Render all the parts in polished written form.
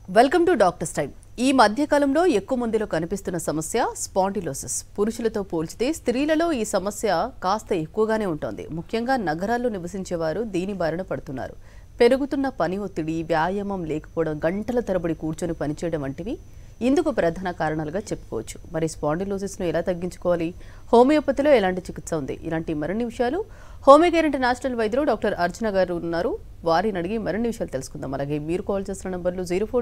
Welcome to doctors time. ఈ మధ్యకాలంలో ఎక్కువ మందిలో కనిపిస్తున్న సమస్య స్పాండిలోసిస్. పురుషులతో పోల్చితే స్త్రీలలో ఈ సమస్య కాస్త ఎక్కువగానే ఉంటుంది. ముఖ్యంగా నగరాల్లో నివసించేవారు దీని బారిన పడుతున్నారు. పెరుగుతున్న పని ఒత్తిడి, వ్యాయామం లేకపోవడం, గంటల తరబడి కూర్చొని పనిచేయడం వంటివి ఇందుకు ప్రధాన కారణాలుగా చెప్పుకోవచ్చు. మరి స్పాండిలోసిస్ను ఎలా తగ్గించుకోవాలి? హోమియోపతిలో ఎలాంటి చికిత్స ఉంది? ఇలాంటి మరిన్ని విషయాలు హోమియో కేర్ ఇంటర్నేషనల్ వైద్యులు డాక్టర్ అర్చన గారు ఉన్నారు. వారిని అడిగి మరిన్ని విషయాలు తెలుసుకుందాం. అలాగే మీరు కాల్ చేసిన నంబర్లు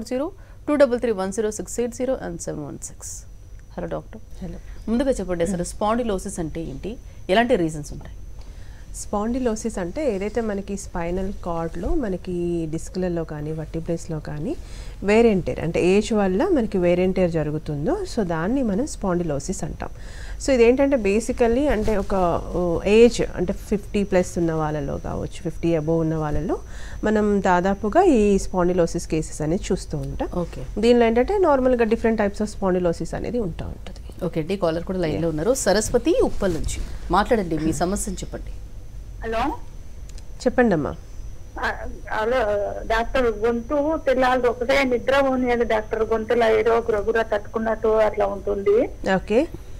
040-233-10680 and 716. Hello doctor. హలో. ముందుగా చెప్పండి, అసలు స్పాండిలోసిస్ అంటే ఏంటి, ఎలాంటి రీజన్స్ ఉంటాయి? స్పాండిలోసిస్ అంటే ఏదైతే మనకి స్పైనల్ కార్డ్లో మనకి డిస్క్లలో కానీ వర్టిబ్రేస్లో కానీ వేరెంటేర్ అంటే ఏజ్ వల్ల మనకి వేరెంటేర్ జరుగుతుందో సో దాన్ని మనం స్పాండిలోసిస్ అంటాం. సో ఇదేంటంటే బేసికల్లీ అంటే ఒక ఏజ్ అంటే 50+ ఉన్న వాళ్ళలో కావచ్చు, 50 అబోవ్ ఉన్న వాళ్ళలో మనం దాదాపుగా ఈ స్పాండిలోసిస్ కేసెస్ అనేది చూస్తూ ఉంటాం. ఓకే. దీనిలో ఏంటంటే నార్మల్గా డిఫరెంట్ టైప్స్ ఆఫ్ స్పాండిలోసిస్ అనేది ఉంటూ ఉంటుంది. ఓకే అండి, కాలర్ కూడా లైన్లో ఉన్నారు. సరస్వతి ఉప్పల్ నుంచి మాట్లాడండి, మీ సమస్యను చెప్పండి. హలో, చెప్పండి అమ్మా. Hello doctor. గొంతు తెల్లాలి ఒకటే నిద్ర పోనీయాలి డాక్టర్. గొంతులో ఏదో గురగుర తట్టుకున్నట్టు అట్లా ఉంటుంది. ఓకే.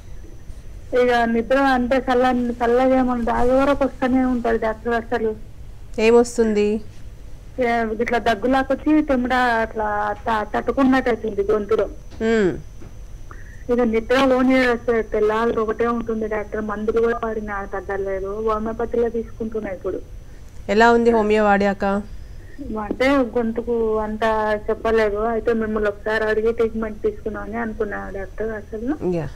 ఇక నిద్ర అంటే చల్లగా ఏమన్నా దాగి వరకు వస్తూనే ఉంటుంది డాక్టర్. అసలు ఏమొస్తుంది? ఇట్లా దగ్గులాకొచ్చి తిమ్మడ అట్లా తట్టుకున్నట్టు అవుతుంది గొంతులో. ఇక నిద్ర పోనీ తెల్లాలి ఒకటే ఉంటుంది డాక్టర్. మందులు కూడా వాడిన తగ్గలేదు. హోమియోపతిలో తీసుకుంటున్నా ఇప్పుడు. ఎలా ఉంది హోమియో వాడాక? అంటే గొంతుకు అంతా చెప్పలేదు. అయితే మిమ్మల్ని ఒకసారి అడిగి ట్రీట్మెంట్ తీసుకున్నామని అనుకున్నా డాక్టర్. అసలు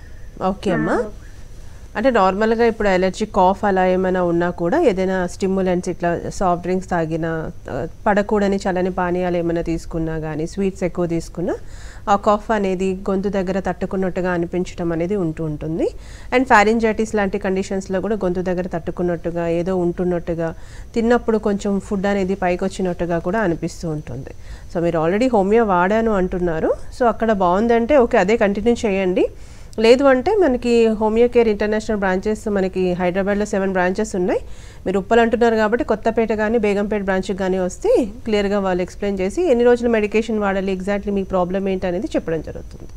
ఓకే అమ్మా. అంటే నార్మల్గా ఇప్పుడు ఎలర్జీ, కాఫ్ అలా ఏమైనా ఉన్నా కూడా ఏదైనా స్టిమ్యులెంట్స్ ఇట్లా సాఫ్ట్ డ్రింక్స్ తాగినా, పడకూడని చల్లని పానీయాలు ఏమైనా తీసుకున్నా కానీ, స్వీట్స్ ఎక్కువ తీసుకున్నా ఆ కాఫ్ అనేది గొంతు దగ్గర తట్టుకున్నట్టుగా అనిపించడం అనేది ఉంటుంది. అండ్ ఫారింజైటిస్ లాంటి కండిషన్స్లో కూడా గొంతు దగ్గర తట్టుకున్నట్టుగా, ఏదో ఉంటున్నట్టుగా, తిన్నప్పుడు కొంచెం ఫుడ్ అనేది పైకి వచ్చినట్టుగా కూడా అనిపిస్తూ ఉంటుంది. సో మీరు ఆల్రెడీ హోమియో వాడాను అంటున్నారు. సో అక్కడ బాగుందంటే ఓకే, అదే కంటిన్యూ చేయండి. లేదు అంటే మనకి హోమియో కేర్ ఇంటర్నేషనల్ బ్రాంచెస్ మనకి హైదరాబాద్లో 7 బ్రాంచెస్ ఉన్నాయి. మీరు ఉప్పల్ అంటున్నారు కాబట్టి కొత్తపేట కానీ బేగంపేట బ్రాంచ్కి కానీ వస్తే క్లియర్గా వాళ్ళు ఎక్స్ప్లెయిన్ చేసి ఎన్ని రోజులు మెడికేషన్ వాడాలి, ఎగ్జాక్ట్లీ మీ ప్రాబ్లం ఏంటి అనేది చెప్పడం జరుగుతుంది.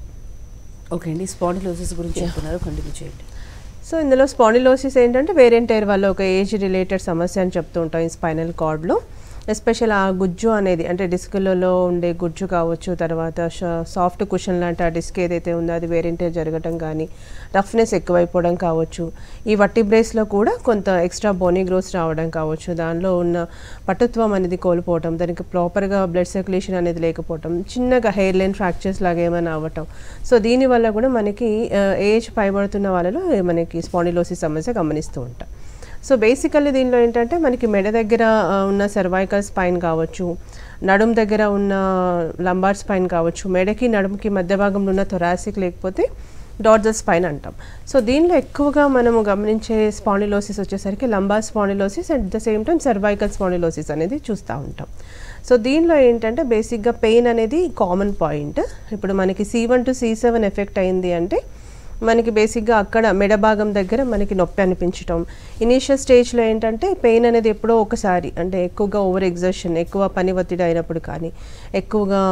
ఓకే అండి, స్పాండిలోసిస్ గురించి చెప్తున్నారు, కంటిన్యూ చేయండి. సో ఇందులో స్పాండిలోసిస్ ఏంటంటే వేరెంటైర్ వల్ల ఒక ఏజ్ రిలేటెడ్ సమస్య అని చెప్తూ ఉంటాం. ఈ స్పైనల్ కార్డ్లో ఎస్పెషల్ ఆ గుజ్జు అనేది అంటే డిస్క్లలో ఉండే గుజ్జు కావచ్చు, తర్వాత సాఫ్ట్ కుషన్ లాంటి ఆ డిస్క్ ఏదైతే ఉందో అది వేరెంటైర్ జరగటం కానీ, రఫ్నెస్ ఎక్కువైపోవడం కావచ్చు, ఈ వర్టిబ్రేస్లో కూడా కొంత ఎక్స్ట్రా బోనీ గ్రోత్ రావడం కావచ్చు, దానిలో ఉన్న పటుత్వం అనేది కోల్పోవటం, దానికి ప్రాపర్గా బ్లడ్ సర్క్యులేషన్ అనేది లేకపోవటం, చిన్నగా హెయిర్ లైన్ ఫ్రాక్చర్స్ లాగా ఏమైనా అవ్వటం. సో దీనివల్ల కూడా మనకి ఏజ్ పైబడుతున్న వాళ్ళలో మనకి స్పాండిలోసిస్ సమస్య గమనిస్తూ ఉంటాం. సో బేసికల్లీ దీనిలో ఏంటంటే మనకి మెడ దగ్గర ఉన్న సర్వైకల్ స్పైన్ కావచ్చు, నడుము దగ్గర ఉన్న లంబార్ స్పైన్ కావచ్చు, మెడకి నడుముకి మధ్య భాగంలో ఉన్న థొరాసిక్ లేకపోతే డార్జల్ స్పైన్ అంటాం. సో దీనిలో ఎక్కువగా మనము గమనించే స్పాండిలోసిస్ వచ్చేసరికి lumbar spondylosis and at the same time cervical spondylosis అనేది చూస్తూ ఉంటాం. సో దీనిలో ఏంటంటే బేసిక్గా పెయిన్ అనేది కామన్ పాయింట్. ఇప్పుడు మనకి C1 to C7 ఎఫెక్ట్ అయింది అంటే మనకి బేసిక్గా అక్కడ మెడ భాగం దగ్గర మనకి నొప్పి అనిపించటం. ఇనీషియల్ స్టేజ్లో ఏంటంటే పెయిన్ అనేది ఎప్పుడో ఒకసారి అంటే ఎక్కువగా ఓవర్ ఎగ్జర్షన్, ఎక్కువ పని ఒత్తిడి అయినప్పుడు కానీ, ఎక్కువగా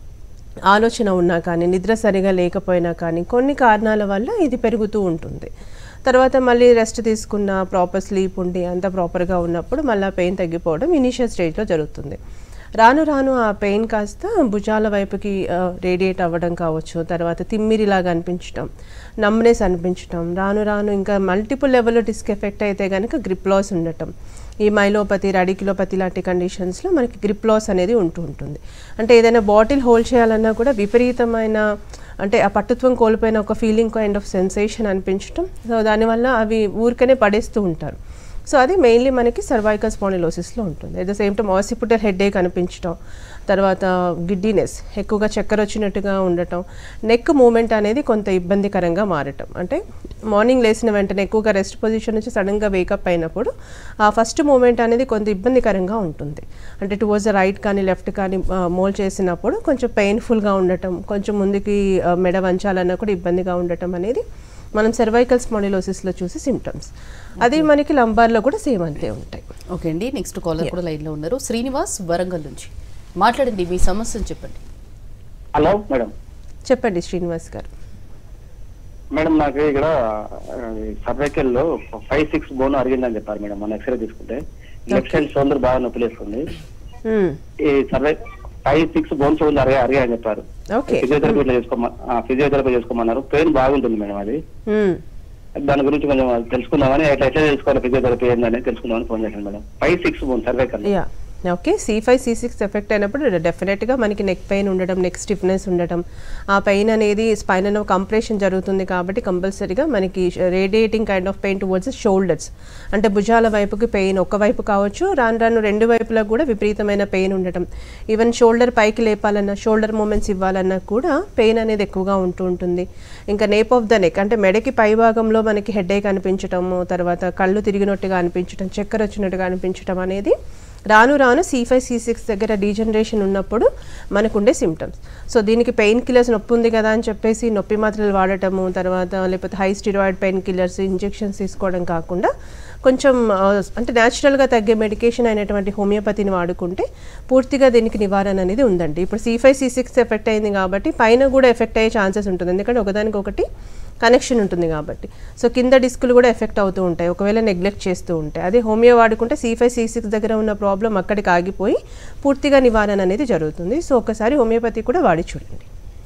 ఆలోచన ఉన్నా కానీ, నిద్ర సరిగా లేకపోయినా కానీ కొన్ని కారణాల వల్ల ఇది పెరుగుతూ ఉంటుంది. తర్వాత మళ్ళీ రెస్ట్ తీసుకున్న, ప్రాపర్ స్లీప్ ఉండి అంత ప్రాపర్గా ఉన్నప్పుడు మళ్ళీ పెయిన్ తగ్గిపోవడం ఇనీషియల్ స్టేజ్లో జరుగుతుంది. రాను రాను ఆ పెయిన్ కాస్త భుజాల వైపుకి రేడియేట్ అవ్వడం కావచ్చు, తర్వాత తిమ్మిరిలాగా అనిపించడం, నమ్నెస్ అనిపించడం, రాను రాను ఇంకా మల్టిపుల్ లెవెల్లో డిస్క్ ఎఫెక్ట్ అయితే కనుక గ్రిప్ లాస్ ఉండటం, ఈ మైలోపతి, రాడిక్యులోపతి లాంటి కండిషన్స్లో మనకి గ్రిప్ లాస్ అనేది ఉంటుంది. అంటే ఏదైనా బాటిల్ హోల్డ్ చేయాలన్నా కూడా విపరీతమైన అంటే ఆ పట్టుత్వం కోల్పోయిన ఒక ఫీలింగ్ కైండ్ ఆఫ్ సెన్సేషన్ అనిపించడం. సో దానివల్ల అవి ఊరికనే పడేస్తూ ఉంటారు. సో అది మెయిన్లీ మనకి సర్వైకల్ స్పాండిలోసిస్లో ఉంటుంది. At the same time occipital headache అనిపించడం, తర్వాత గిడ్డీనెస్, ఎక్కువగా చక్కెర వచ్చినట్టుగా ఉండటం, నెక్ మూమెంట్ అనేది కొంత ఇబ్బందికరంగా మారటం. అంటే మార్నింగ్ లేచిన వెంటనే ఎక్కువగా రెస్ట్ పొజిషన్ నుంచి సడన్గా వేకప్ అయినప్పుడు ఆ ఫస్ట్ మూమెంట్ అనేది కొంత ఇబ్బందికరంగా ఉంటుంది. అంటే టువర్డ్స్ ద రైట్ కానీ లెఫ్ట్ కానీ మోల్ చేసినప్పుడు కొంచెం పెయిన్ఫుల్గా ఉండటం, కొంచెం ముందుకి మెడ వంచాలన్నా కూడా ఇబ్బందిగా ఉండటం అనేది మనం సర్వైకల్ స్పాండిలోసిస్లో చూసే సిమ్టమ్స్. అది మనకి లంబార్లో కూడా సేమ్ అంతే ఉంటాయి. ఓకే అండి, నెక్స్ట్ కాలర్ కూడా లైన్లో ఉన్నారు. శ్రీనివాస్ వరంగల్ నుంచి మాట్లాడండి, మీ సమస్యను చెప్పండి. Hello madam. చెప్పండి శ్రీనివాస్ గారు. మేడం నాకు ఇక్కడ సర్వైకల్ లో 5-6 బోన్ అరిగిందని చెప్పారు మేడం. మన ఎక్స్రే తీసుకుంటే లెఫ్ట్ సైడ్ షోల్డర్ బాగా నొప్పి లేస్తుంది. ఈ 5-6 బోన్స్ అరిగాయని చెప్పారు. ఫిజియోథెరపీ చేసుకోమన్నారు. పెయిన్ బాగుంటుంది మేడం అది. దాని గురించి కొంచెం తెలుసుకుందామని ఎట్లా తెలుసుకోవాలి ఫిజియోథెరపీ ఏందని తెలుసుకుందామని ఫోన్ చేశాను madam. 5-6 bone cervical. Okay, C5 C6 effect అయినప్పుడు డెఫినెట్గా మనకి నెక్ పెయిన్ ఉండడం, నెక్ స్టిఫ్నెస్ ఉండడం, ఆ పెయిన్ అనేది స్పైనల్ కంప్రెషన్ జరుగుతుంది కాబట్టి కంపల్సరీగా మనకి radiating kind of pain towards shoulders, అంటే భుజాల వైపుకి పెయిన్ ఒకవైపు కావచ్చు, రాను రాను రెండు వైపులకు కూడా విపరీతమైన పెయిన్ ఉండటం, ఈవెన్ షోల్డర్ పైకి లేపాలన్నా, షోల్డర్ మూమెంట్స్ ఇవ్వాలన్నా కూడా పెయిన్ అనేది ఎక్కువగా ఉంటుంది. ఇంకా నేప్ ఆఫ్ ద నెక్ అంటే మెడకి పై భాగంలో మనకి హెడేక్ అనిపించటము, తర్వాత కళ్ళు తిరిగినట్టుగా అనిపించడం, చక్కెర వచ్చినట్టుగా అనిపించడం అనేది రాను రాను C5 C6 దగ్గర డీజనరేషన్ ఉన్నప్పుడు మనకుండే సిమ్టమ్స్. సో దీనికి పెయిన్ కిల్లర్స్ నొప్పి ఉంది కదా అని చెప్పేసి నొప్పి మాత్రలు వాడటము, తర్వాత లేకపోతే high steroid pain killers injections తీసుకోవడం కాకుండా కొంచెం అంటే న్యాచురల్గా తగ్గే మెడికేషన్ అయినటువంటి హోమియోపతిని వాడుకుంటే పూర్తిగా దీనికి నివారణ అనేది ఉందండి. ఇప్పుడు C5 C6 ఎఫెక్ట్ అయింది కాబట్టి పైన కూడా ఎఫెక్ట్ అయ్యే ఛాన్సెస్ ఉంటుంది, ఎందుకంటే ఒకదానికొకటి కనెక్షన్ ఉంటుంది కాబట్టి. సో కింద డిస్కులు కూడా ఎఫెక్ట్ అవుతూ ఉంటాయి ఒకవేళ నెగ్లెక్ట్ చేస్తూ ఉంటాయి. అదే హోమియో వాడుకుంటే C5 C6 దగ్గర ఉన్న ప్రాబ్లం అక్కడికి ఆగిపోయి పూర్తిగా నివారణ అనేది జరుగుతుంది. సో ఒకసారి హోమియోపతి కూడా వాడి చూడండి.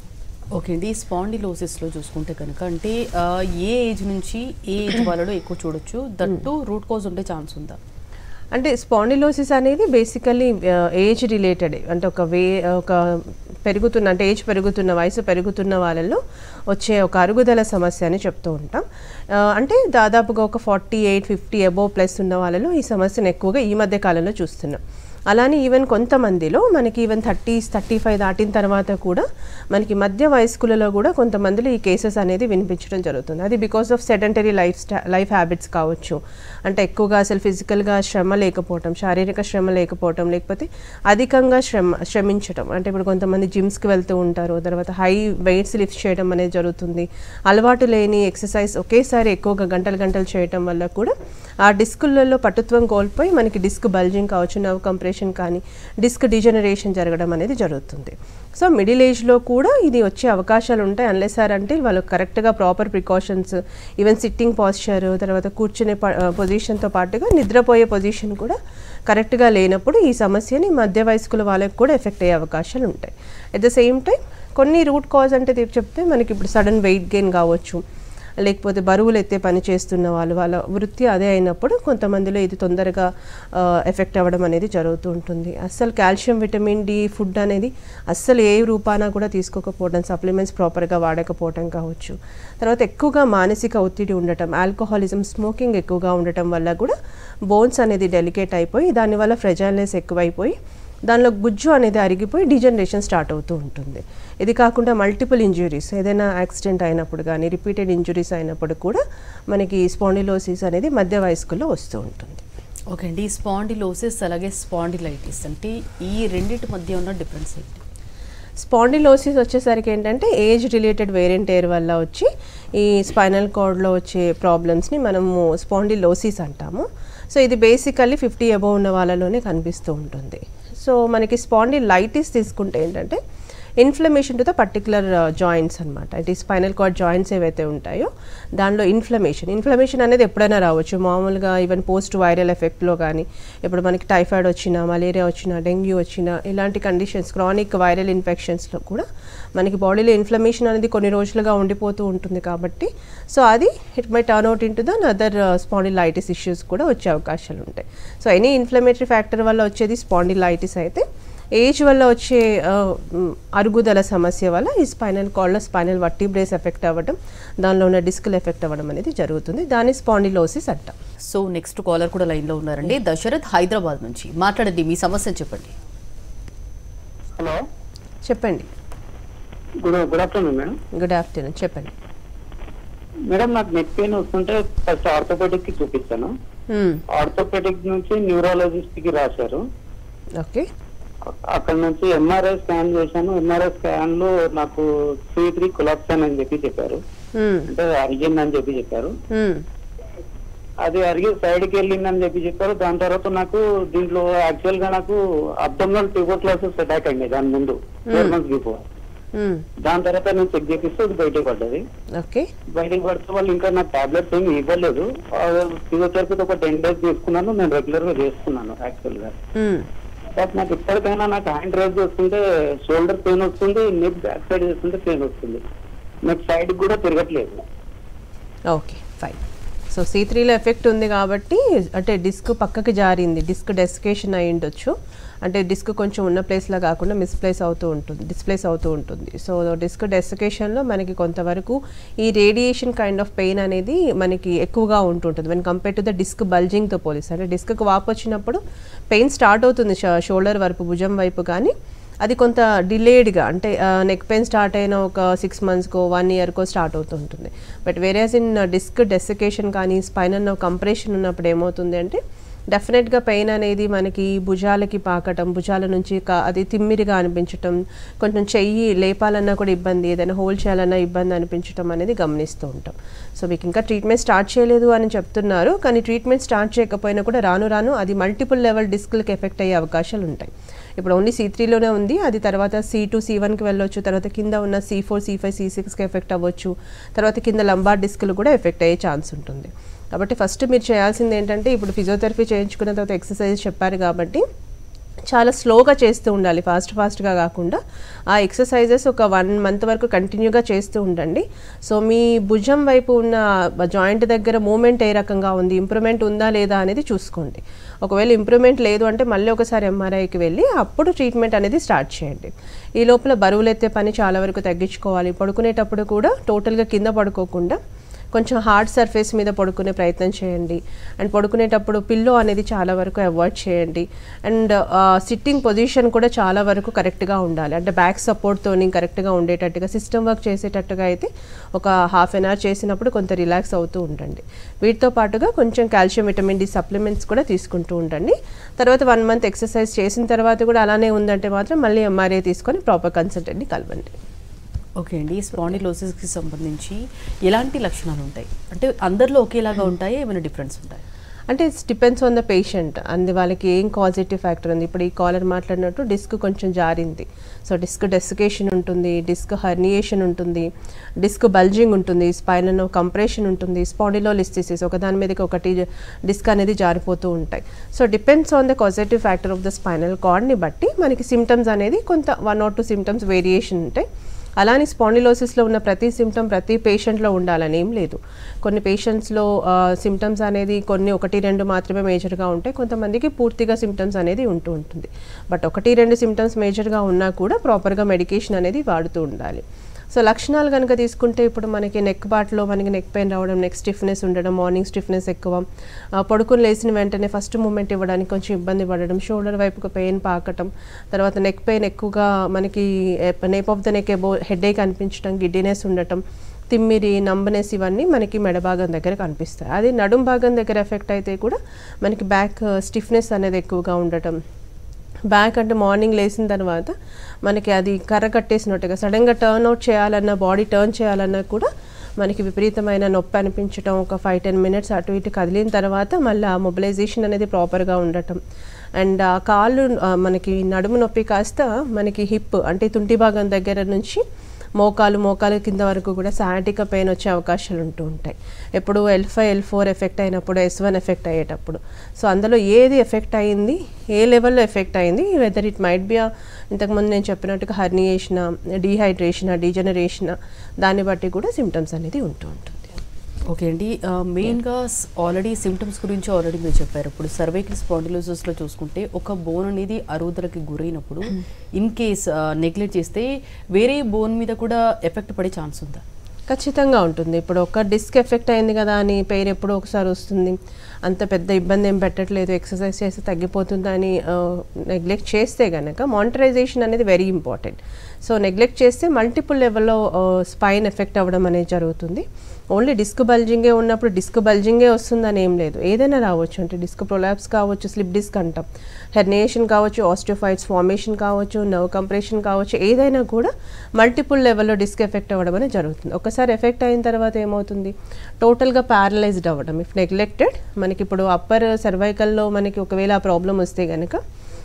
ఓకే అండి, స్పాండిలోసిస్లో చూసుకుంటే కనుక అంటే ఏ ఏజ్ నుంచి ఏ ఏజ్ వాళ్ళలో ఎక్కువ చూడొచ్చు, దట్టు రూట్ కాజ్ ఉండే ఛాన్స్ ఉందా? అంటే స్పాండిలోసిస్ అనేది బేసికల్లీ ఏజ్ రిలేటెడ్, అంటే ఒక పెరుగుతున్న అంటే ఏజ్ పెరుగుతున్న వయసు పెరుగుతున్న వాళ్ళలో వచ్చే ఒక అరుగుదల సమస్య అని చెప్తూ ఉంటాం. అంటే దాదాపుగా ఒక 48-50 అబోవ్ ప్లస్ ఉన్న వాళ్ళలో ఈ సమస్యను ఎక్కువగా ఈ మధ్య కాలంలో చూస్తున్నాం. అలానే ఈవెన్ కొంతమందిలో మనకి ఈవెన్ 30s 35 దాటిన తర్వాత కూడా మనకి మధ్య వయస్కులలో కూడా కొంతమందిలో ఈ కేసెస్ అనేది వినిపించడం జరుగుతుంది. అది because of sedentary life habits కావచ్చు, అంటే ఎక్కువగా అసలు ఫిజికల్గా శ్రమ లేకపోవటం, శారీరక శ్రమ లేకపోవటం, లేకపోతే అధికంగా శ్రమించడం. అంటే ఇప్పుడు కొంతమంది జిమ్స్కి వెళ్తూ ఉంటారు, తర్వాత హై వెయిట్స్ లిఫ్ట్ చేయడం అనేది జరుగుతుంది. అలవాటు లేని ఎక్సర్సైజ్ ఒకేసారి ఎక్కువగా గంటలు చేయటం వల్ల కూడా ఆ డిస్కులలో పటుత్వం కోల్పోయి మనకి డిస్క్ బల్జింగ్ కావచ్చు, నర్వ్ కంప్రెషన్ కానీ డిస్క్ డిజనరేషన్ జరగడం అనేది జరుగుతుంది. సో మిడిల్ ఏజ్లో కూడా ఇది వచ్చే అవకాశాలు ఉంటాయి, అన్లెస్ అంటే వాళ్ళు కరెక్ట్గా proper precautions, even sitting posture, తర్వాత కూర్చునే పొజిషన్తో పాటుగా నిద్రపోయే పొజిషన్ కూడా కరెక్ట్గా లేనప్పుడు ఈ సమస్యని మధ్య వయస్కుల వాళ్ళకి కూడా ఎఫెక్ట్ అయ్యే అవకాశాలు ఉంటాయి. అట్ ద సేమ్ టైం కొన్ని రూట్ కాజ్ అంటే చెప్తే మనకి ఇప్పుడు సడన్ వెయిట్ గెయిన్ కావచ్చు, లేకపోతే బరువులు ఎత్తే పని చేస్తున్న వాళ్ళ వృత్తి అదే అయినప్పుడు కొంతమందిలో ఇది తొందరగా ఎఫెక్ట్ అవ్వడం అనేది జరుగుతూ ఉంటుంది. అస్సలు కాల్షియం విటమిన్ డి ఫుడ్ అనేది అస్సలు ఏ రూపాన కూడా తీసుకోకపోవడం, సప్లిమెంట్స్ ప్రాపర్గా వాడకపోవడం కావచ్చు, తర్వాత ఎక్కువగా మానసిక ఒత్తిడి ఉండటం, ఆల్కహాలిజం, స్మోకింగ్ ఎక్కువగా ఉండటం వల్ల కూడా బోన్స్ అనేది డెలికేట్ అయిపోయి దానివల్ల ఫ్రెజైల్నెస్ ఎక్కువైపోయి దానిలో గుజ్జు అనేది అరిగిపోయి డిజనరేషన్ స్టార్ట్ అవుతూ ఉంటుంది. ఇది కాకుండా మల్టిపుల్ ఇంజురీస్, ఏదైనా యాక్సిడెంట్ అయినప్పుడు కానీ రిపీటెడ్ ఇంజురీస్ అయినప్పుడు కూడా మనకి స్పాండిలోసిస్ అనేది మధ్య వయస్కుల్లో వస్తూ ఉంటుంది. ఓకే అండి, స్పాండిలోసిస్ అలాగే స్పాండిలైటిస్ అంటే ఈ రెండింటి మధ్య ఉన్న డిఫరెన్స్ ఏంటి? స్పాండిలోసిస్ వచ్చేసరికి ఏంటంటే ఏజ్ రిలేటెడ్ వేరియంట్ ఎయిర్ వల్ల వచ్చి ఈ స్పైనల్ కార్డ్లో వచ్చే ప్రాబ్లమ్స్ని మనము స్పాండిలోసిస్ అంటాము. సో ఇది బేసికల్లీ 50 అబోవ్ ఉన్న వాళ్ళలోనే కనిపిస్తూ ఉంటుంది. సో మనకి స్పాండిలైటిస్ తీసుకుంటే ఏంటంటే inflammation to the particular joints అనమాట. అంటే స్పైనల్ కార్డ్ జాయింట్స్ ఏవైతే ఉంటాయో దానిలో ఇన్ఫ్లమేషన్ అనేది ఎప్పుడైనా రావచ్చు. మామూలుగా ఈవెన్ పోస్ట్ వైరల్ ఎఫెక్ట్లో కానీ, ఇప్పుడు మనకి టైఫాయిడ్ వచ్చినా, మలేరియా వచ్చినా, డెంగ్యూ వచ్చినా, ఇలాంటి కండిషన్స్ క్రానిక్ వైరల్ ఇన్ఫెక్షన్స్లో కూడా మనకి బాడీలో ఇన్ఫ్లమేషన్ అనేది కొన్ని రోజులుగా ఉండిపోతూ ఉంటుంది కాబట్టి సో అది it may turn out into the other spondylitis issues కూడా వచ్చే అవకాశాలు ఉంటాయి. సో ఎనీ ఇన్ఫ్లమేటరీ ఫ్యాక్టర్ వల్ల వచ్చేది స్పాండిలైటిస్ అయితే, ఏజ్ వల్ల వచ్చే అరుగుదల సమస్య వల్ల ఈ స్పైనల్ కార్డ్లో స్పైనల్ వర్టిబ్రేస్ ఎఫెక్ట్ అవ్వడం, దానిలో ఉన్న డిస్కులు ఎఫెక్ట్ అవ్వడం అనేది జరుగుతుంది. దాన్ని స్పాండిలోసిస్ అంటాం. సో నెక్స్ట్ కాలర్ కూడా లైన్లో ఉన్నారండి, దశరథ్ హైదరాబాద్ నుంచి. మాట్లాడండి, మీ సమస్య చెప్పండి. హలో చెప్పండి. Good afternoon madam. Good afternoon, చెప్పండి మేడం. నాకు నెక్ పెయిన్ వస్తుంటే ఫస్ట్ ఆర్థోపెడిక్ కి చూపిస్తాను. ఆర్థోపెడిక్ నుంచి న్యూరాలజిస్ట్ కి రాశారు. ఓకే, అక్కడ నుంచి ఎంఆర్ఐ స్కాన్ చేశాను. ఎంఆర్ఐ స్కాన్ లో నాకు C3 కొలాప్సన్ అని చెప్పారు, అంటే అరిగిందని చెప్పారు. అది అరిగి సైడ్ కి వెళ్ళిందని చెప్పారు. దాని తర్వాత నాకు దీంట్లో యాక్చువల్ గా నాకు అబ్డోమినల్ ట్యూబోక్లోసిస్ అటాక్ అయింది దాని ముందు 4 months బిఫోర్. దాని తర్వాత నేను చెక్ చేపిస్తే అది బయటకు పడ్డది. బయటకు పడితే వాళ్ళు ఇంకా నాకు టాబ్లెట్స్ ఏమి ఇవ్వలేదు. ఫిజియోథెరపీ ఒక 10 days తీసుకున్నాను, నేను రెగ్యులర్ గా చేస్తున్నాను యాక్చువల్ గా. బట్ నాకు ఇప్పటికైనా నాకు హ్యాండ్ రైజ్ చేస్తుంటే షోల్డర్ పెయిన్ వస్తుంది, నెక్ బ్యాక్ సైడ్ చేస్తుంటే పెయిన్ వస్తుంది, నెక్ సైడ్ కూడా తిరగట్లేదు. Okay fine. సో C3లో ఎఫెక్ట్ ఉంది కాబట్టి అంటే డిస్క్ పక్కకి జారింది, డిస్క్ డెస్కేషన్ అయి ఉండొచ్చు. అంటే డిస్క్ కొంచెం ఉన్న ప్లేస్లో కాకుండా డిస్ప్లేస్ అవుతూ ఉంటుంది. సో డిస్క్ డెస్కేషన్లో మనకి కొంతవరకు ఈ రేడియేషన్ కైండ్ ఆఫ్ పెయిన్ అనేది మనకి ఎక్కువగా ఉంటుంటుంది when compare to the disc బల్జింగ్తో పోలిస్తే. అంటే డిస్క్కి వాపు వచ్చినప్పుడు పెయిన్ స్టార్ట్ అవుతుంది షోల్డర్ వైపు, భుజం వైపు, కానీ అది కొంత డిలేడ్గా, అంటే నెక్ పెయిన్ స్టార్ట్ అయిన ఒక 6 monthsకో 1 yearకో స్టార్ట్ అవుతూ ఉంటుంది. But whereas in disc desiccation కానీ స్పైనల్ కంప్రెషన్ ఉన్నప్పుడు ఏమవుతుంది అంటే డెఫినెట్గా పెయిన్ అనేది మనకి భుజాలకి పాకటం, భుజాల నుంచి అది తిమ్మిరిగా అనిపించటం, కొంచెం చెయ్యి లేపాలన్నా కూడా ఇబ్బంది, ఏదైనా హోల్డ్ చేయాలన్నా ఇబ్బంది అనిపించటం అనేది గమనిస్తూ ఉంటాం. సో మీకు ఇంకా ట్రీట్మెంట్ స్టార్ట్ చేయలేదు అని చెప్తున్నారు, కానీ ట్రీట్మెంట్ స్టార్ట్ చేయకపోయినా కూడా రాను రాను అది మల్టిపుల్ లెవెల్ డిస్క్లకి ఎఫెక్ట్ అయ్యే అవకాశాలు ఉంటాయి. ఇప్పుడు ఓన్లీ C3లోనే ఉంది, అది తర్వాత C2 C1కి వెళ్ళొచ్చు, తర్వాత కింద ఉన్న C4 C5 C6కి ఎఫెక్ట్ అవ్వచ్చు, తర్వాత కింద లంబార్ డిస్క్లు కూడా ఎఫెక్ట్ అయ్యే ఛాన్స్ ఉంటుంది. కాబట్టి ఫస్ట్ మీరు చేయాల్సింది ఏంటంటే, ఇప్పుడు ఫిజియోథెరపీ చేయించుకున్న తర్వాత ఎక్సర్సైజ్ చెప్పారు కాబట్టి చాలా స్లోగా చేస్తూ ఉండాలి, ఫాస్ట్గా కాకుండా. ఆ ఎక్సర్సైజెస్ ఒక 1 month వరకు కంటిన్యూగా చేస్తూ ఉండండి. సో మీ భుజం వైపు ఉన్న జాయింట్ దగ్గర మూమెంట్ ఏ రకంగా ఉంది, ఇంప్రూవ్మెంట్ ఉందా లేదా అనేది చూసుకోండి. ఒకవేళ ఇంప్రూవ్మెంట్ లేదు అంటే మళ్ళీ ఒకసారి MRIకి వెళ్ళి అప్పుడు ట్రీట్మెంట్ అనేది స్టార్ట్ చేయండి. ఈ లోపల బరువులు ఎత్తే పని చాలా వరకు తగ్గించుకోవాలి. పడుకునేటప్పుడు కూడా టోటల్గా కింద పడుకోకుండా కొంచెం హార్డ్ సర్ఫేస్ మీద పడుకునే ప్రయత్నం చేయండి. అండ్ పడుకునేటప్పుడు పిల్లో అనేది చాలా వరకు అవాయిడ్ చేయండి. అండ్ సిట్టింగ్ పొజిషన్ కూడా చాలా వరకు కరెక్ట్గా ఉండాలి, అంటే బ్యాక్ సపోర్ట్తోని కరెక్ట్గా ఉండేటట్టుగా, సిస్టమ్ వర్క్ చేసేటట్టుగా అయితే ఒక ½ an hour చేసినప్పుడు కొంత రిలాక్స్ అవుతూ ఉండండి. వీటితో పాటుగా కొంచెం కాల్షియం విటమిన్ డి సప్లిమెంట్స్ కూడా తీసుకుంటూ ఉండండి. తర్వాత 1 month ఎక్సర్సైజ్ చేసిన తర్వాత కూడా అలానే ఉందంటే మాత్రం మళ్ళీ MRI తీసుకొని ప్రాపర్ కన్సల్టెంట్ని కలవండి. ఓకే అండి, స్పాండిలోసిస్కి సంబంధించి ఎలాంటి లక్షణాలు ఉంటాయి? అంటే అందరిలో ఒకేలాగా ఉంటాయి, ఏమైనా డిఫరెన్స్ ఉంటాయి? అంటే it's depends on the patient, అంది వాళ్ళకి ఏం కాజిటివ్ ఫ్యాక్టర్ ఉంది. ఇప్పుడు ఈ కాలర్ మాట్లాడినట్టు డిస్క్ కొంచెం జారింది, సో డిస్క్ డెసికేషన్ ఉంటుంది, డిస్క్ హర్నియేషన్ ఉంటుంది, డిస్క్ బల్జింగ్ ఉంటుంది, స్పైనల్ కంప్రెషన్ ఉంటుంది, స్పాండిలోలిస్థిసిస్, ఒకదాని మీదకి ఒకటి డిస్క్ అనేది జారిపోతూ ఉంటాయి. So depends on the causative factor of the spinal కార్డ్ని బట్టి మనకి సిమ్టమ్స్ అనేది కొంత 1 or 2 symptoms వేరియేషన్ ఉంటాయి. అలానే స్పాండిలోసిస్లో ఉన్న ప్రతి సిమ్టమ్ ప్రతి పేషెంట్లో ఉండాలని ఏం లేదు. కొన్ని పేషెంట్స్లో సిమ్టమ్స్ అనేది కొన్ని 1-2 మాత్రమే మేజర్గా ఉంటాయి, కొంతమందికి పూర్తిగా సిమ్టమ్స్ అనేది ఉంటుంది. బట్ 1-2 సిమ్టమ్స్ మేజర్గా ఉన్నా కూడా ప్రాపర్గా మెడికేషన్ అనేది వాడుతూ ఉండాలి. సో లక్షణాలు కనుక తీసుకుంటే ఇప్పుడు మనకి నెక్ పార్ట్లో మనకి నెక్ పెయిన్ రావడం, నెక్ స్టిఫ్నెస్ ఉండడం, మార్నింగ్ స్టిఫ్నెస్ ఎక్కువ, పడుకుని లేచిన వెంటనే ఫస్ట్ మూమెంట్ ఇవ్వడానికి కొంచెం ఇబ్బంది పడడం, షోల్డర్ వైపుకు పెయిన్ పాకటం, తర్వాత నెక్ పెయిన్ ఎక్కువగా మనకి nape of the neck above headache అనిపించడం, గిడ్డినెస్ ఉండటం, తిమ్మిరి, నంబనెస్, ఇవన్నీ మనకి మెడ భాగం దగ్గర కనిపిస్తాయి. అది నడుం భాగం దగ్గర ఎఫెక్ట్ అయితే కూడా మనకి బ్యాక్ స్టిఫ్నెస్ అనేది ఎక్కువగా ఉండటం, బ్యాక్ అంటే మార్నింగ్ లేచిన తర్వాత మనకి అది కర్ర కట్టేసినట్టుగా సడన్గా టర్న్ అవుట్ చేయాలన్నా, బాడీ టర్న్ చేయాలన్నా కూడా మనకి విపరీతమైన నొప్పి అనిపించడం, ఒక 5-10 minutes అటు ఇటు కదిలిన తర్వాత మళ్ళీ ఆ మొబిలైజేషన్ అనేది ప్రాపర్గా ఉండటం. అండ్ ఆ కాళ్ళు మనకి నడుము నొప్పి కాస్త మనకి హిప్ అంటే తుంటి భాగం దగ్గర నుంచి మోకాలు కింద వరకు కూడా సయాటికా పెయిన్ వచ్చే అవకాశాలు ఉంటూ ఉంటాయి. ఎప్పుడు L5 L4 ఎఫెక్ట్ అయినప్పుడు, S1 ఎఫెక్ట్ అయ్యేటప్పుడు. సో అందులో ఏది ఎఫెక్ట్ అయింది, ఏ లెవెల్లో ఎఫెక్ట్ అయింది, వెదర్ ఇట్ మైట్ బి ఇంతకుముందు నేను చెప్పినట్టుగా హర్నియేషనా, డీహైడ్రేషనా, డీజనరేషనా, దాన్ని బట్టి కూడా సిమ్టమ్స్ అనేది ఉంటూ ఉంటుంది. ఓకే అండి, మెయిన్గా ఆల్రెడీ సిమ్టమ్స్ గురించి ఆల్రెడీ మీరు చెప్పారు. ఇప్పుడు సర్వైకల్ స్పాండిలోసిస్లో చూసుకుంటే ఒక బోన్ అనేది అరుగుదలకి గురైనప్పుడు ఇన్ కేస్ నెగ్లెక్ట్ చేస్తే వేరే బోన్ మీద కూడా ఎఫెక్ట్ పడే ఛాన్స్ ఉందా? ఖచ్చితంగా ఉంటుంది. ఇప్పుడు ఒక డిస్క్ ఎఫెక్ట్ అయింది కదా అని పెయిన్ ఎప్పుడో ఒకసారి వస్తుంది, అంత పెద్ద ఇబ్బంది ఏం పెట్టట్లేదు, ఎక్సర్సైజ్ చేస్తే తగ్గిపోతుందని నెగ్లెక్ట్ చేస్తే కనుక మానిటరైజేషన్ అనేది వెరీ ఇంపార్టెంట్. సో నెగ్లెక్ట్ చేస్తే మల్టిపుల్ లెవెల్లో స్పైన్ ఎఫెక్ట్ అవ్వడం అనేది జరుగుతుంది. ఓన్లీ డిస్క్ బల్జింగే ఉన్నప్పుడు డిస్క్ బల్జింగే వస్తుందని ఏం లేదు, ఏదైనా రావచ్చు. అంటే డిస్క్ ప్రొలాప్స్ కావచ్చు, స్లిప్ డిస్క్ అంటాం, హెర్నియేషన్ కావచ్చు, ఆస్టియోఫైట్స్ ఫార్మేషన్ కావచ్చు, నర్వ్ కంప్రెషన్ కావచ్చు, ఏదైనా కూడా మల్టిపుల్ లెవెల్లో డిస్క్ ఎఫెక్ట్ అవ్వడం అనేది జరుగుతుంది. ఒకసారి ఎఫెక్ట్ అయిన తర్వాత ఏమవుతుంది, టోటల్గా ప్యారలైజ్డ్ అవ్వడం. ఇఫ్ నెగ్లెక్టెడ్ మనకి ఇప్పుడు అప్పర్ సర్వైకల్లో మనకి ఒకవేళ ఆ ప్రాబ్లం వస్తే కనుక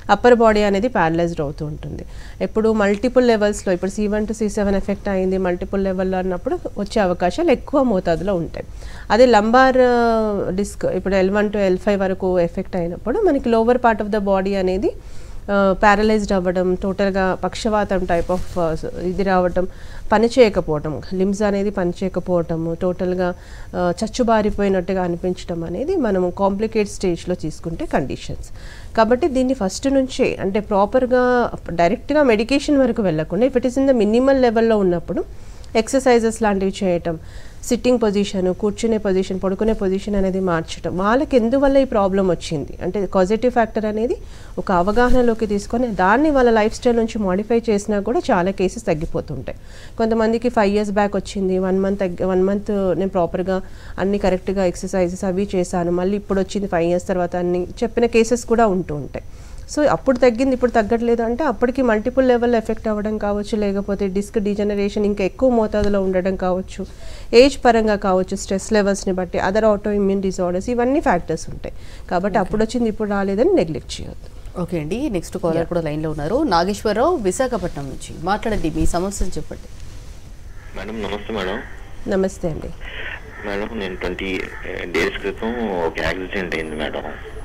అప్పర్ బాడీ అనేది ప్యారలైజ్డ్ అవుతూ ఉంటుంది. ఎప్పుడు మల్టిపుల్ లెవెల్స్లో, ఇప్పుడు C1 to C7 ఎఫెక్ట్ అయింది మల్టిపుల్ లెవెల్లో అన్నప్పుడు వచ్చే అవకాశాలు ఎక్కువ మోతాదులో ఉంటాయి. అదే లంబార్ డిస్క్ ఇప్పుడు L1 to L5 వరకు ఎఫెక్ట్ అయినప్పుడు మనకి lower part of the body అనేది ప్యారలైజ్డ్ అవ్వడం, టోటల్గా పక్షవాతం టైప్ ఆఫ్ ఇది రావటం, పనిచేయకపోవటం, లిమ్స్ అనేది పనిచేయకపోవటము, టోటల్గా చచ్చుబారిపోయినట్టుగా అనిపించడం అనేది మనము కాంప్లికేట్ స్టేజ్లో తీసుకుంటే కండిషన్స్. కాబట్టి దీన్ని ఫస్ట్ నుంచే అంటే ప్రాపర్గా డైరెక్ట్గా మెడికేషన్ వరకు వెళ్ళకుండా if it is in the minimal లెవెల్లో ఉన్నప్పుడు ఎక్సర్సైజెస్ లాంటివి చేయటం, సిట్టింగ్ పొజిషన్, కూర్చునే పొజిషన్, పడుకునే పొజిషన్ అనేది మార్చడం, వాళ్ళకి ఎందువల్ల ఈ ప్రాబ్లం వచ్చింది అంటే కాజిటివ్ ఫ్యాక్టర్ అనేది ఒక అవగాహనలోకి తీసుకొని దాన్ని వాళ్ళ లైఫ్ స్టైల్ నుంచి మాడిఫై చేసినా కూడా చాలా కేసెస్ తగ్గిపోతుంటాయి. కొంతమందికి 5 years బ్యాక్ వచ్చింది, 1 month నేను ప్రాపర్గా అన్ని కరెక్ట్గా ఎక్సర్సైజెస్ అవి చేశాను, మళ్ళీ ఇప్పుడు వచ్చింది 5 years తర్వాత అన్ని చెప్పిన కేసెస్ కూడా ఉంటూ ఉంటాయి. సో అప్పుడు తగ్గింది ఇప్పుడు తగ్గట్లేదు అంటే అప్పటికి మల్టిపుల్ లెవెల్ ఎఫెక్ట్ అవ్వడం కావచ్చు, లేకపోతే డిస్క్ డీజనరేషన్ ఇంకా ఎక్కువ మోతాదులో ఉండడం కావచ్చు, ఏజ్ పరంగా కావచ్చు, స్ట్రెస్ లెవెల్స్ని బట్టి, అదర్ ఆటో ఇమ్యూన్ డిజార్డర్స్, ఇవన్నీ ఫ్యాక్టర్స్ ఉంటాయి. కాబట్టి అప్పుడు వచ్చింది ఇప్పుడు రాలేదని నెగ్లెక్ట్ చేయొద్దు. ఓకే అండి, నెక్స్ట్ కాలర్ కూడా లైన్లో ఉన్నారు. నాగేశ్వరరావు విశాఖపట్నం నుంచి మాట్లాడండి, మీ సమస్యను చెప్పండి. మేడం నమస్తే. మేడం నమస్తే అండి. మేడం నేను 20 days క్రితం ఒక యాక్సిడెంట్ అయింది మేడం.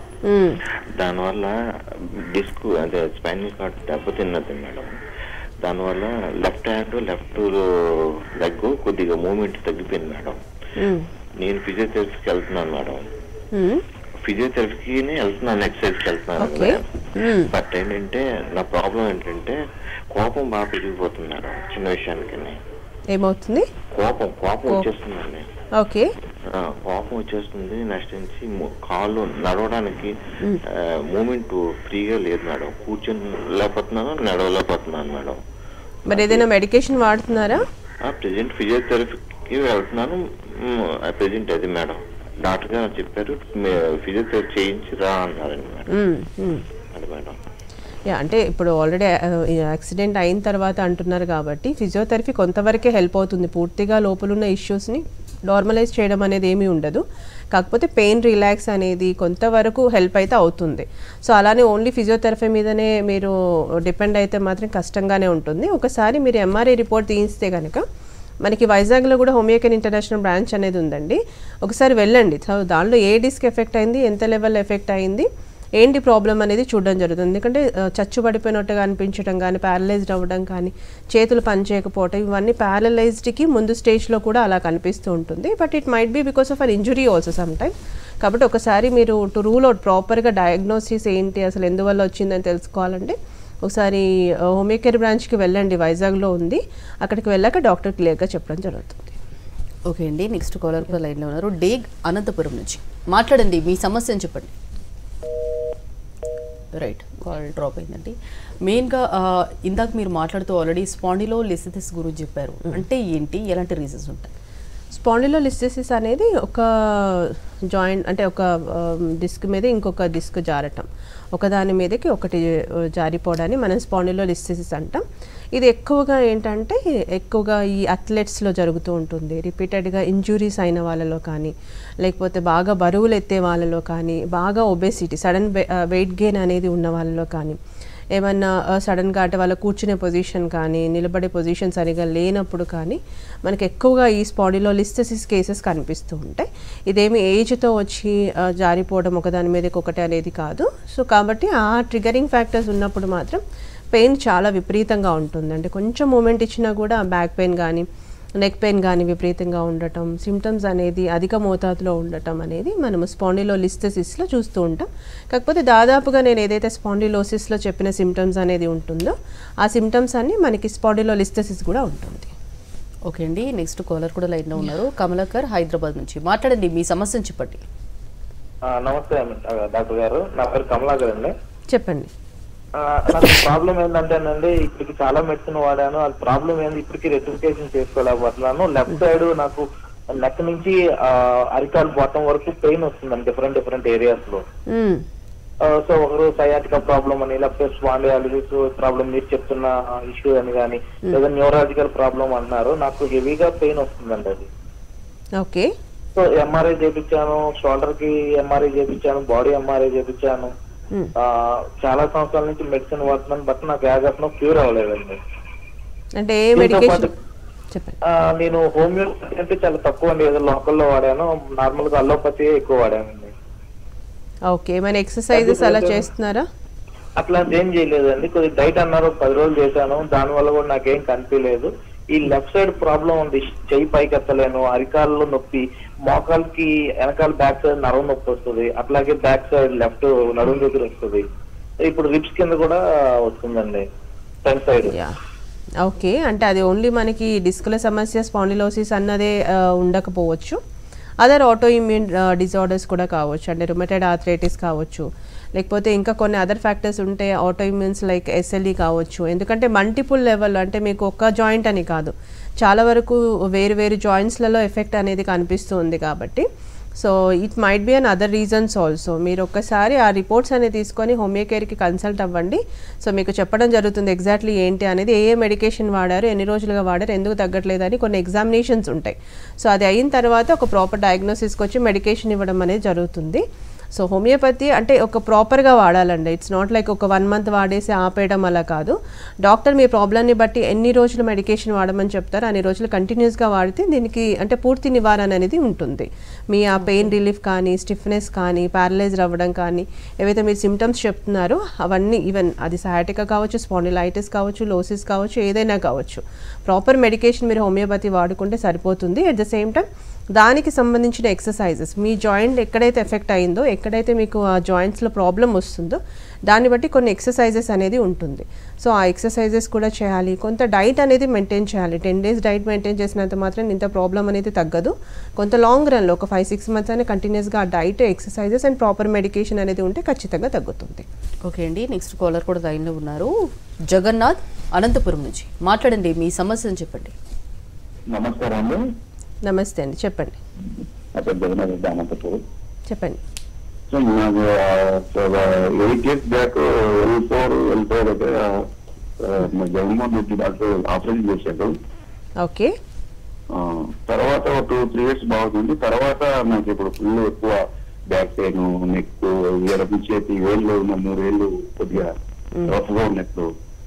దానివల్ల డిస్క్ అంటే స్పైనల్ కార్డ్ దెబ్బతిన్నది మేడం. దానివల్ల లెఫ్ట్ హ్యాండ్ లెఫ్ట్ లెగ్ కొద్దిగా మూవ్మెంట్ తగ్గిపోయింది మేడం. నేను ఫిజియోథెరపీకి వెళ్తున్నాను మేడం. ఫిజియోథెరపీకి వెళ్తున్నాను, ఎక్సర్సైజ్కి వెళ్తున్నాను. బట్ ఏంటంటే నా ప్రాబ్లం ఏంటంటే కోపం బాగా పెరిగిపోతుంది మేడం. చిన్న విషయానికి ఏమవుతుంది? కోపం వచ్చేస్తుందండి. ఓకే, కోపం వచ్చేస్తుంది. నెక్స్ట్ నుంచి కాళ్ళు నడవడానికి మూమెంట్ ఫ్రీగా లేదు మేడం. కూర్చొని లేకపోతున్నాను, నడవలేకపోతున్నాను మేడం. మరి ఏదైనా మెడికేషన్ వాడుతున్నారా? ప్రెజెంట్ ఫిజియోథెరపీకి వెళ్తున్నాను. ప్రెజెంట్ అది మేడం డాక్టర్ గారు చెప్పారు ఫిజియోథెరపీ చేయించిరా అన్నారండి మేడం. అది మేడం. అంటే ఇప్పుడు ఆల్రెడీ యాక్సిడెంట్ అయిన తర్వాత అంటున్నారు కాబట్టి ఫిజియోథెరపీ కొంతవరకే హెల్ప్ అవుతుంది. పూర్తిగా లోపలున్న ఇష్యూస్ని నార్మలైజ్ చేయడం అనేది ఏమీ ఉండదు. కాకపోతే పెయిన్ రిలాక్స్ అనేది కొంతవరకు హెల్ప్ అయితే అవుతుంది. సో అలానే ఓన్లీ ఫిజియోథెరపీ మీదనే మీరు డిపెండ్ అయితే మాత్రం కష్టంగానే ఉంటుంది. ఒకసారి మీరు MRI రిపోర్ట్ తీయిస్తే కనుక మనకి వైజాగ్లో కూడా హోమియోకేర్ ఇంటర్నేషనల్ బ్రాంచ్ అనేది ఉందండి. ఒకసారి వెళ్ళండి. సో దానిలో ఏ డిస్క్ ఎఫెక్ట్ అయింది, ఎంత లెవెల్ ఎఫెక్ట్ అయింది, ఏంటి ప్రాబ్లం అనేది చూడడం జరుగుతుంది. ఎందుకంటే చచ్చుబడిపోయినట్టుగా అనిపించడం కానీ, ప్యారలైజ్డ్ అవ్వడం కానీ, చేతులు పనిచేయకపోవటం, ఇవన్నీ ప్యారలైజ్డ్కి ముందు స్టేజ్లో కూడా అలా కనిపిస్తూ ఉంటుంది. But it might be because of an injury also some time. కాబట్టి ఒకసారి మీరు టు రూల్ అవుట్ ప్రాపర్గా డయాగ్నోసిస్ ఏంటి, అసలు ఎందువల్ల వచ్చిందని తెలుసుకోవాలంటే ఒకసారి హోమియోకేర్ బ్రాంచ్కి వెళ్ళండి, వైజాగ్లో ఉంది. అక్కడికి వెళ్ళాక డాక్టర్ క్లియర్గా చెప్పడం జరుగుతుంది. ఓకే అండి, నెక్స్ట్ కాలర్ కూడా లైన్లో ఉన్నారు. డేగ్ అనంతపురం నుంచి మాట్లాడండి, మీ సమస్యను చెప్పండి. రైట్, కాల్ డ్రాప్ అయిందండి. మెయిన్గా ఇందాక మీరు మాట్లాడుతూ ఆల్రెడీ స్పాండిలోలిస్థెసిస్ గురించి చెప్పారు. అంటే ఏంటి, ఎలాంటి రీజన్స్ ఉంటాయి? స్పాండిలోలిస్థెసిస్ అనేది ఒక జాయింట్ అంటే ఒక డిస్క్ మీద ఇంకొక డిస్క్ జారటం, ఒకదాని మీదకి ఒకటి జారిపోవడాన్ని మనం స్పాండిలోలిస్థెసిస్ అంటాం. ఇది ఎక్కువగా ఏంటంటే ఎక్కువగా ఈ అథ్లెట్స్లో జరుగుతూ ఉంటుంది. రిపీటెడ్గా ఇంజురీస్ అయిన వాళ్ళలో కానీ, లేకపోతే బాగా బరువులు ఎత్తే వాళ్ళలో కానీ, బాగా ఒబేసిటీ సడన్ వెయిట్ గెయిన్ అనేది ఉన్న వాళ్ళలో కానీ, ఏమన్నా సడన్గా అంటే వాళ్ళ కూర్చునే పొజిషన్ కానీ, నిలబడే పొజిషన్ సరిగా లేనప్పుడు కానీ మనకి ఎక్కువగా ఈ స్పాండిలోలిస్థెసిస్ కేసెస్ కనిపిస్తూ ఉంటాయి. ఇదేమి ఏజ్తో వచ్చి జారిపోవడం ఒకదాని మీదకి ఒకటి అనేది కాదు. సో కాబట్టి ఆ ట్రిగరింగ్ ఫ్యాక్టర్స్ ఉన్నప్పుడు మాత్రం పెయిన్ చాలా విపరీతంగా ఉంటుంది. అంటే కొంచెం మూమెంట్ ఇచ్చినా కూడా బ్యాక్ పెయిన్ కానీ, నెక్ పెయిన్ కానీ విపరీతంగా ఉండటం, సిమ్టమ్స్ అనేది అధిక మోతాదులో ఉండటం అనేది మనము స్పాండిలోలిస్థెసిస్లో చూస్తూ ఉంటాం. కాకపోతే దాదాపుగా నేను ఏదైతే స్పాండిలోసిస్లో చెప్పిన సిమ్టమ్స్ అనేది ఉంటుందో ఆ సిమ్టమ్స్ అన్నీ మనకి స్పాండిలోలిస్థెసిస్ కూడా ఉంటుంది. ఓకే అండి, నెక్స్ట్ కాలర్ కూడా లైన్లో ఉన్నారు. కమలాకర్ హైదరాబాద్ నుంచి మాట్లాడండి, మీ సమస్యను చెప్పండి. నమస్తే డాక్టర్ గారు, నా పేరు కమలాకర్ అండి. చెప్పండి. నాకు ప్రాబ్లం ఏంటంటేనండి, ఇప్పటికి చాలా మెడిసిన్ వాడాను, అది ప్రాబ్లం ఏంది ఇప్పటికి రెక్టిఫికేషన్ చేసుకోలేకపోతున్నాను. లెఫ్ట్ సైడ్ నాకు నెక్ నుంచి అరికాలు బాటం వరకు పెయిన్ వస్తుందండి డిఫరెంట్ ఏరియాస్ లో. సో ఒకరు సయాటికా ప్రాబ్లం అని, లేకపోతే స్పాండియాలిసిస్ ప్రాబ్లం మీరు చెప్తున్న ఇష్యూ అని కానీ, లేదా న్యూరాలజికల్ ప్రాబ్లం అన్నారు. నాకు హెవీగా పెయిన్ వస్తుందండి అది. ఓకే. సో MRI చేయించాను, షోల్డర్ కి MRI చేయించాను, బాడీ MRI చేయించాను. చాలా సంవత్సరాల నుంచి మెడిసిన్ వాడుతున్నాను, బట్ నాకు యాజ్ ఆఫ్ నో క్యూర్ అవ్వలేదండి. అంటే ఏ మెడికేషన్ చెప్పండి? నేను హోమియోపతి అంటే చాలా తక్కువ అండి, ఏదో లోకల్లో వాడాను, నార్మల్ గా అల్లోపతి ఎక్కువ వాడానండి. ఓకే, ఏమైనా ఎక్సర్సైజెస్ అలా చేస్తున్నారా? అట్లాంటి ఏం చేయలేదండి, కొద్దిగా డైట్ అన్నారు 10 రోజులు చేశాను, దాని వల్ల కూడా నాకేం కనిపించలేదు. ఈ లెఫ్ట్ సైడ్ ప్రాబ్లం ఉంది, చెయ్యి పైకి ఎత్తలేను, అరికాల్లో నొప్పి, మోకాలకి వెనకాల బ్యాక్ సైడ్ నరం నొప్పి వస్తుంది, అట్లాగే బ్యాక్ సైడ్ లెఫ్ట్ నడుము దగ్గర వస్తుంది, ఇప్పుడు రిబ్స్ కింద కూడా వస్తుందండి ఫ్రంట్ సైడ్. ఓకే, అంటే అది ఓన్లీ మనకి డిస్కుల సమస్య స్పాండిలోసిస్ అన్నదే ఉండకపోవచ్చు, అదర్ ఆటో ఇమ్యూన్ డిజార్డర్స్ కూడా కావచ్చు, అంటే రుమటైడ్ ఆర్థరైటిస్ కావచ్చు, లేకపోతే ఇంకా కొన్ని అదర్ ఫ్యాక్టర్స్ ఉంటే ఆటో ఇమ్యూన్స్ లైక్ ఎస్ఎల్ఈ కావచ్చు. ఎందుకంటే మల్టిపుల్ లెవెల్, అంటే మీకు ఒక్క జాయింట్ అని కాదు, చాలా వరకు వేరు వేరు జాయింట్స్లలో ఎఫెక్ట్ అనేది కనిపిస్తుంది కాబట్టి so it might be an other reasons also. మీరు ఒక్కసారి ఆ రిపోర్ట్స్ అనేది తీసుకొని హోమియో కేర్కి కన్సల్ట్ అవ్వండి. సో మీకు చెప్పడం జరుగుతుంది ఎగ్జాక్ట్లీ ఏంటి అనేది, ఏ మెడికేషన్ వాడారు, ఎన్ని రోజులుగా వాడారు, ఎందుకు తగ్గట్లేదు అని కొన్ని ఎగ్జామినేషన్స్ ఉంటాయి. సో అది అయిన తర్వాత ఒక ప్రాపర్ డయాగ్నోసిస్కి వచ్చి మెడికేషన్ ఇవ్వడం అనేది జరుగుతుంది. సో హోమియోపతి అంటే ఒక ప్రాపర్గా వాడాలండి, ఇట్స్ నాట్ లైక్ ఒక 1 month వాడేసి ఆపేయడం అలా కాదు. డాక్టర్ మీ ప్రాబ్లమ్ని బట్టి ఎన్ని రోజులు మెడికేషన్ వాడమని చెప్తారో అన్ని రోజులు కంటిన్యూస్గా వాడితే దీనికి అంటే పూర్తి నివారణ అనేది ఉంటుంది. మీ ఆ పెయిన్ రిలీఫ్ కానీ, స్టిఫ్నెస్ కానీ, ప్యారలైజ్ అవ్వడం కానీ, ఏవైతే మీరు సిమ్టమ్స్ చెప్తున్నారో అవన్నీ, ఈవెన్ అది సయాటికా కావచ్చు, స్పాండిలైటిస్ కావచ్చు, లోసిస్ కావచ్చు, ఏదైనా కావచ్చు, ప్రాపర్ మెడికేషన్ మీరు హోమియోపతి వాడుకుంటే సరిపోతుంది. అట్ ద సేమ్ టైం దానికి సంబంధించిన ఎక్సర్సైజెస్, మీ జాయింట్ ఎక్కడైతే ఎఫెక్ట్ అయిందో, ఎక్కడైతే మీకు ఆ జాయింట్స్లో ప్రాబ్లం వస్తుందో దాన్ని బట్టి కొన్ని ఎక్సర్సైజెస్ అనేది ఉంటుంది. సో ఆ ఎక్సర్సైజెస్ కూడా చేయాలి, కొంత డైట్ అనేది మెయింటైన్ చేయాలి. 10 days డైట్ మెయింటైన్ చేసినంత మాత్రం ఇంత ప్రాబ్లం అనేది తగ్గదు. కొంత లాంగ్ రన్లో ఒక 5-6 months అని కంటిన్యూస్గా ఆ diet, exercises and proper medication అనేది ఉంటే ఖచ్చితంగా తగ్గుతుంది. ఓకే అండి, నెక్స్ట్ కాలర్ కూడా లైన్లో ఉన్నారు. జగన్నాథ్ అనంతపురం నుంచి మాట్లాడండి, మీ సమస్యను చెప్పండి. నమస్కారం అండి. నమస్తే అండి, చెప్పండి. చెప్పండి. సో నాకు 8 years బ్యాక్ L4 దగ్గర మా జగన్మోహన్ రెడ్డి డాక్టర్ ఆపరేషన్ చేశాడు. ఓకే. తర్వాత 2-3 years బాగుంది. తర్వాత నాకు ఇప్పుడు ఫుల్ ఎక్కువ బ్యాక్ పెయిన్, నెక్, ఎడమ చేతి వేళ్ళు, 3 వేళ్ళు కొద్దిగా రఫ్గా ఉన్నట్లు,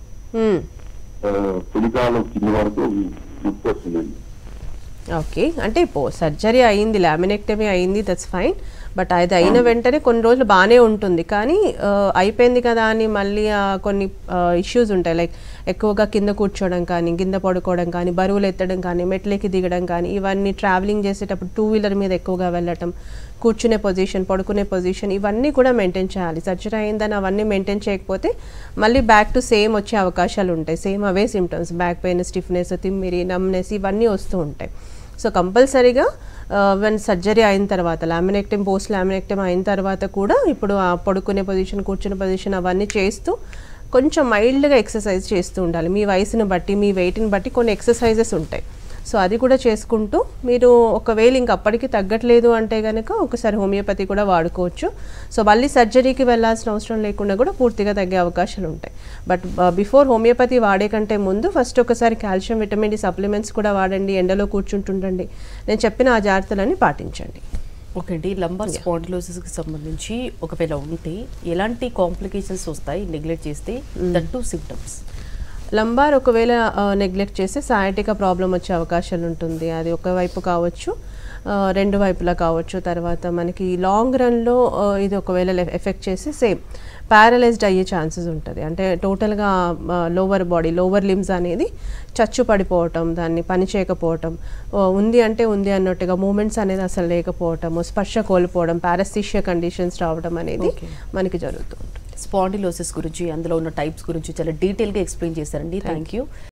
కుడికాలు కింద వరకు నొప్పి వస్తుందండి. ఓకే, అంటే సర్జరీ అయింది, లామినెక్టమీ అయింది, దట్స్ ఫైన్. బట్ అది అయిన వెంటనే కొన్ని రోజులు బాగానే ఉంటుంది, కానీ అయిపోయింది కదా అని మళ్ళీ కొన్ని ఇష్యూస్ ఉంటాయి. లైక్ ఎక్కువగా కింద కూర్చోవడం కానీ, కింద పడుకోవడం కానీ, బరువులు ఎత్తడం కానీ, మెట్లెక్కి దిగడం కానీ, ఇవన్నీ ట్రావెలింగ్ చేసేటప్పుడు 2-wheeler మీద ఎక్కువగా వెళ్ళటం, కూర్చునే పొజిషన్, పడుకునే పొజిషన్, ఇవన్నీ కూడా మెయింటైన్ చేయాలి. సర్జరీ అయిందని అవన్నీ మెయింటైన్ చేయకపోతే మళ్ళీ బ్యాక్ టు సేమ్ వచ్చే అవకాశాలు ఉంటాయి. సేమ్ అవే సిమ్టమ్స్, బ్యాక్ పెయిన్, స్టిఫ్నెస్, తిమ్మిరి, నమ్నెస్ ఇవన్నీ వస్తూ ఉంటాయి. సో కంపల్సరీగా వన్ సర్జరీ అయిన తర్వాత, లామినెక్టమ్, పోస్ట్ లామినెక్టమ్ అయిన తర్వాత కూడా ఇప్పుడు ఆ పడుకునే పొజిషన్, కూర్చునే పొజిషన్ అవన్నీ చేస్తూ కొంచెం మైల్డ్గా ఎక్సర్సైజ్ చేస్తూ ఉండాలి. మీ వయసుని బట్టి, మీ వెయిట్ని బట్టి కొన్ని ఎక్సర్సైజెస్ ఉంటాయి. సో అది కూడా చేసుకుంటూ మీరు ఒకవేళ ఇంక అప్పటికి తగ్గట్లేదు అంటే కనుక ఒకసారి హోమియోపతి కూడా వాడుకోవచ్చు. సో మళ్ళీ సర్జరీకి వెళ్ళాల్సిన అవసరం లేకుండా కూడా పూర్తిగా తగ్గే అవకాశాలు ఉంటాయి. బట్ బిఫోర్ హోమియోపతి వాడే కంటే ముందు ఫస్ట్ ఒకసారి కాల్షియం, విటమిన్ డి సప్లిమెంట్స్ కూడా వాడండి, ఎండలో కూర్చుంటుండండి. నేను చెప్పిన ఆ జాగ్రత్తలన్నీ పాటించండి. ఓకే అండి, లంబార్ స్పాండిలోసిస్కి సంబంధించి ఒకవేళ ఉంటే ఎలాంటి కాంప్లికేషన్స్ వస్తాయి నెగ్లెక్ట్ చేస్తే, దట్ టు సిమ్టమ్స్? లంబార్ ఒకవేళ నెగ్లెక్ట్ చేస్తే సయాటికా ప్రాబ్లం వచ్చే అవకాశాలు ఉంటుంది. అది ఒకవైపు కావచ్చు, 2 వైపులా కావచ్చు. తర్వాత మనకి లాంగ్ రన్లో ఇది ఒకవేళ ఎఫెక్ట్ చేసి సేమ్ ప్యారలైజ్డ్ అయ్యే ఛాన్సెస్ ఉంటుంది. అంటే టోటల్గా లోవర్ బాడీ, లోవర్ లిమ్స్ అనేది చచ్చు పడిపోవటం, దాన్ని పని చేయకపోవటం, ఉంది అంటే ఉంది అన్నట్టుగా మూమెంట్స్ అనేది అసలు లేకపోవటము, స్పర్శ కోల్పోవడం, పారస్థీషియా కండిషన్స్ రావడం అనేది మనకి జరుగుతుంది. స్పాండిలోసిస్ గురించి, అందులో ఉన్న టైప్స్ గురించి చాలా డీటెయిల్గా ఎక్స్ప్లెయిన్ చేశారండి. Thank you.